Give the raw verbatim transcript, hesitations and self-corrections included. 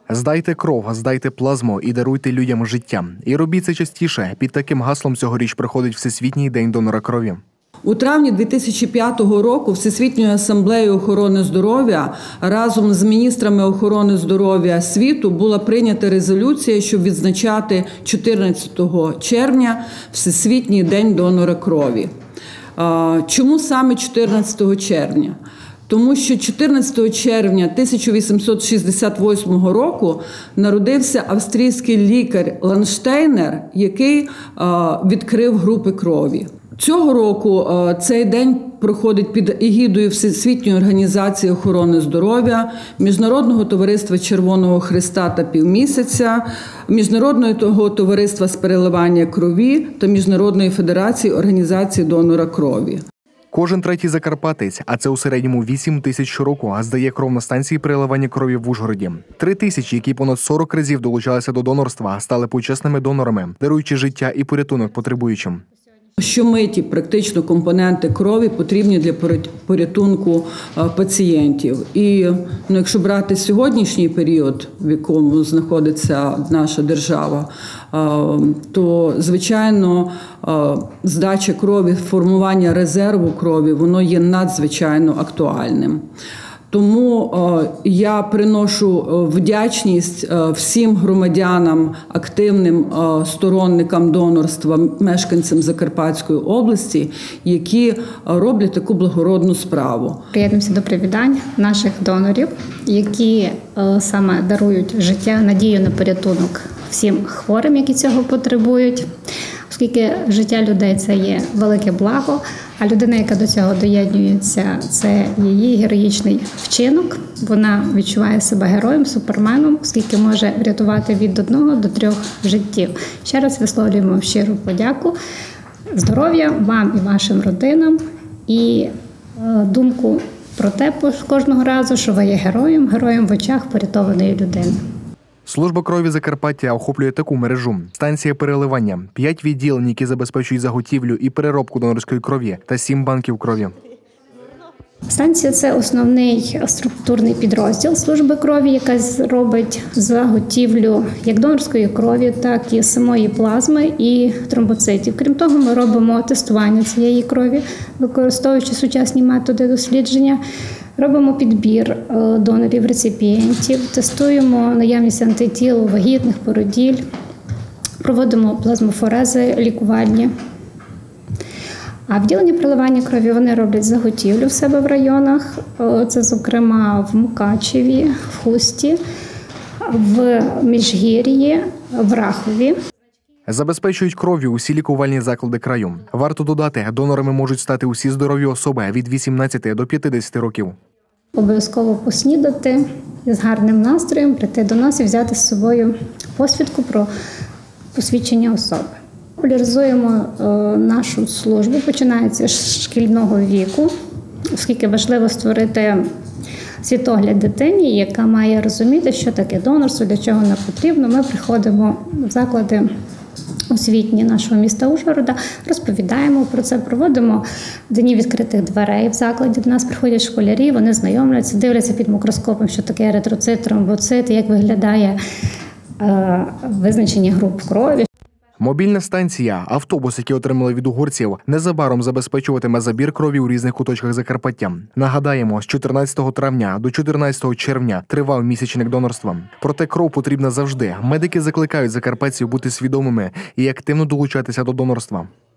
Здайте кров, здайте плазму і даруйте людям життя. І робіть це частіше. Під таким гаслом цьогоріч проходить Всесвітній день донора крові. У травні дві тисячі п'ятого року Всесвітньою асамблеєю охорони здоров'я разом з міністрами охорони здоров'я світу була прийнята резолюція, щоб відзначати чотирнадцятого червня Всесвітній день донора крові. Чому саме чотирнадцятого червня? Тому що чотирнадцятого червня тисяча вісімсот шістдесят восьмого року народився австрійський лікар Ланштейнер, який відкрив групи крові. Цього року цей день проходить під егідою Всесвітньої організації охорони здоров'я, Міжнародного товариства Червоного Хреста та Півмісяця, Міжнародного товариства з переливання крові та Міжнародної федерації організації донора крові. Кожен третій закарпатець, а це у середньому вісім тисяч щороку, здає кров на станції переливання крові в Ужгороді. Три тисячі, які понад сорок разів долучалися до донорства, стали почесними донорами, даруючи життя і порятунок потребуючим. Щомиті практично компоненти крові потрібні для порятунку пацієнтів. І ну, якщо брати сьогоднішній період, в якому знаходиться наша держава, то, звичайно, здача крові, формування резерву крові, воно є надзвичайно актуальним. Тому я приношу вдячність всім громадянам, активним сторонникам донорства, мешканцям Закарпатської області, які роблять таку благородну справу. Приєднуємося до привітань наших донорів, які саме дарують життя, надію на порятунок всім хворим, які цього потребують. Оскільки життя людей – це є велике благо, а людина, яка до цього доєднується, це її героїчний вчинок. Вона відчуває себе героєм, суперменом, оскільки може врятувати від одного до трьох життів. Ще раз висловлюємо щиру подяку. Здоров'я вам і вашим родинам, і думку про те кожного разу, що ви є героєм, героєм в очах порятованої людини. Служба крові Закарпаття охоплює таку мережу. Станція переливання, п'ять відділень, які забезпечують заготівлю і переробку донорської крові, та сім банків крові. Станція – це основний структурний підрозділ служби крові, яка робить заготівлю як донорської крові, так і самої плазми і тромбоцитів. Крім того, ми робимо тестування цієї крові, використовуючи сучасні методи дослідження. Робимо підбір донорів-реципієнтів, тестуємо наявність антитіл у вагітних, породіль, проводимо плазмофорези лікувальні. А відділення переливання крові вони роблять заготівлю в себе в районах. Це, зокрема, в Мукачеві, в Хусті, в Міжгір'ї, в Рахові. Забезпечують кров'ю усі лікувальні заклади краю. Варто додати, донорами можуть стати усі здорові особи від вісімнадцяти до п'ятдесяти років. Обов'язково поснідати з гарним настроєм, прийти до нас і взяти з собою посвідку про посвідчення особи. Популяризуємо нашу службу, починається з шкільного віку, оскільки важливо створити світогляд дитині, яка має розуміти, що таке донорство, для чого воно потрібно. Ми приходимо в заклади освітні нашого міста Ужгорода, розповідаємо про це, проводимо дні відкритих дверей в закладі. До нас приходять школярі, вони знайомляться, дивляться під мікроскопом, що таке еритроцит, тромбоцит, як виглядає е, визначення груп крові. Мобільна станція, автобус, який отримали від угорців, незабаром забезпечуватиме забір крові у різних куточках Закарпаття. Нагадаємо, з чотирнадцятого травня до чотирнадцятого червня тривав місячник донорства. Проте кров потрібна завжди. Медики закликають закарпатців бути свідомими і активно долучатися до донорства.